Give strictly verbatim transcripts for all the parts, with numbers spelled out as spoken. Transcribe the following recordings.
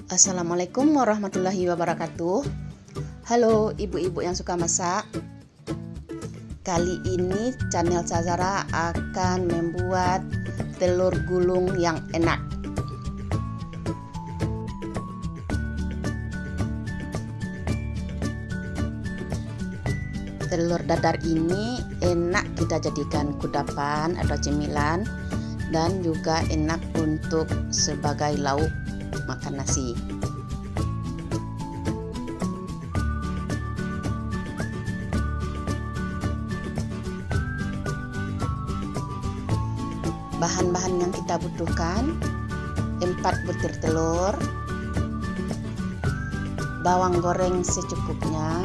Assalamualaikum warahmatullahi wabarakatuh. Halo ibu-ibu yang suka masak. Kali ini channel Sazara akan membuat telur gulung yang enak. Telur dadar ini enak kita jadikan kudapan atau cemilan, dan juga enak untuk sebagai lauk makan nasi. Bahan-bahan yang kita butuhkan: empat butir telur, bawang goreng secukupnya,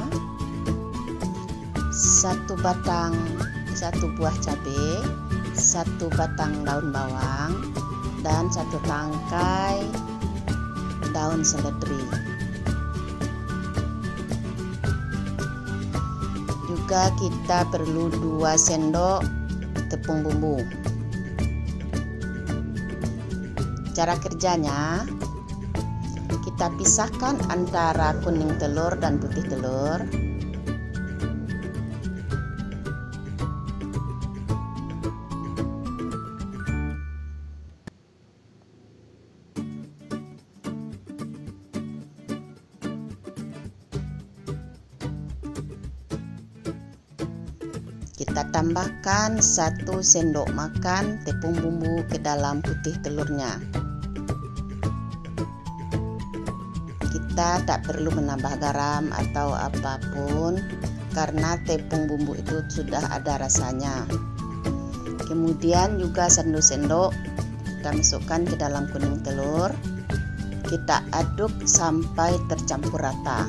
satu batang satu buah cabai, satu batang daun bawang, dan satu tangkai daun seledri. Juga kita perlu dua sendok tepung bumbu. Cara kerjanya, kita pisahkan antara kuning telur dan putih telur. Kita tambahkan satu sendok makan tepung bumbu ke dalam putih telurnya. Kita tak perlu menambah garam atau apapun karena tepung bumbu itu sudah ada rasanya. Kemudian juga satu sendok kita masukkan ke dalam kuning telur. Kita aduk sampai tercampur rata.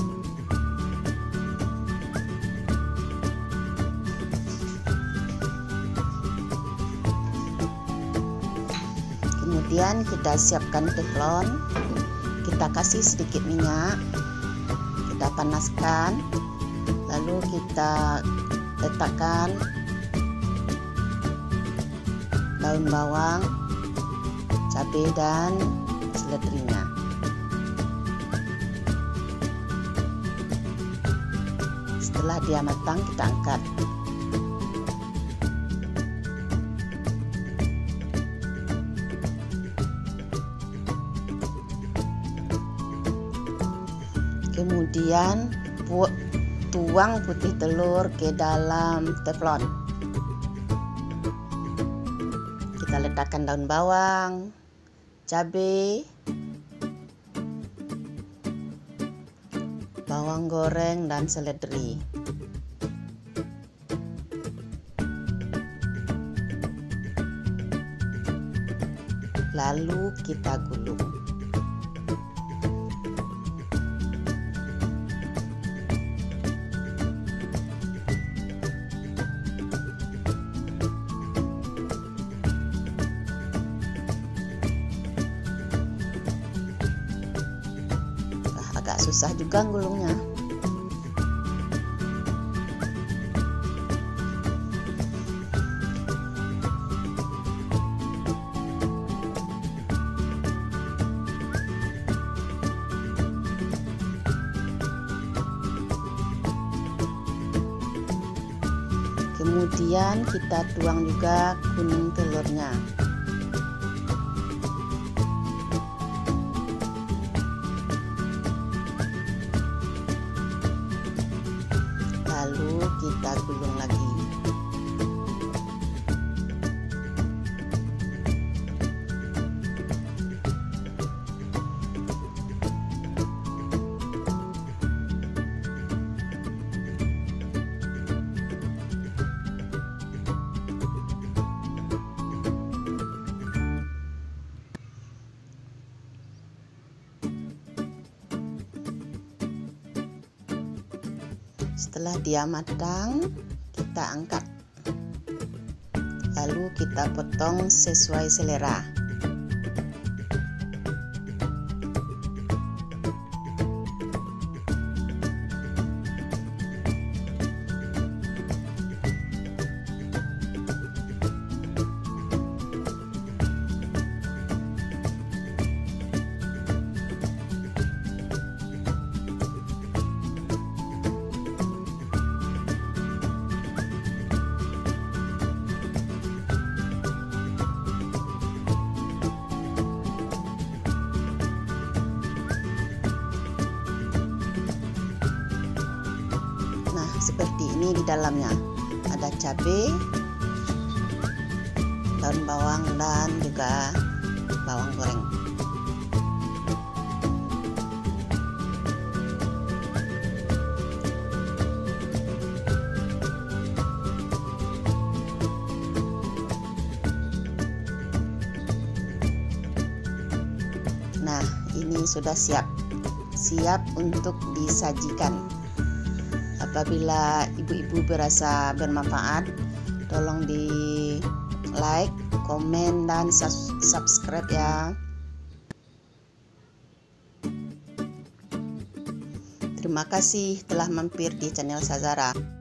Kemudian kita siapkan teflon, kita kasih sedikit minyak, kita panaskan, lalu kita letakkan daun bawang, cabai, dan seledrinya. Setelah dia matang, kita angkat. Kemudian tuang putih telur ke dalam teflon. Kita letakkan daun bawang, cabai, bawang goreng, dan seledri. Lalu kita gulung. Agak susah juga gulungnya. Kemudian kita tuang juga kuning telurnya. Lalu kita gulung lagi. Setelah dia matang, kita angkat. Lalu kita potong sesuai selera. ini di dalamnya. Ada cabai, daun bawang, dan juga bawang goreng. Nah, ini sudah siap siap untuk disajikan. Apabila ibu-ibu berasa bermanfaat, tolong di like, komen, dan subscribe ya. Terima kasih telah mampir di channel Sazara.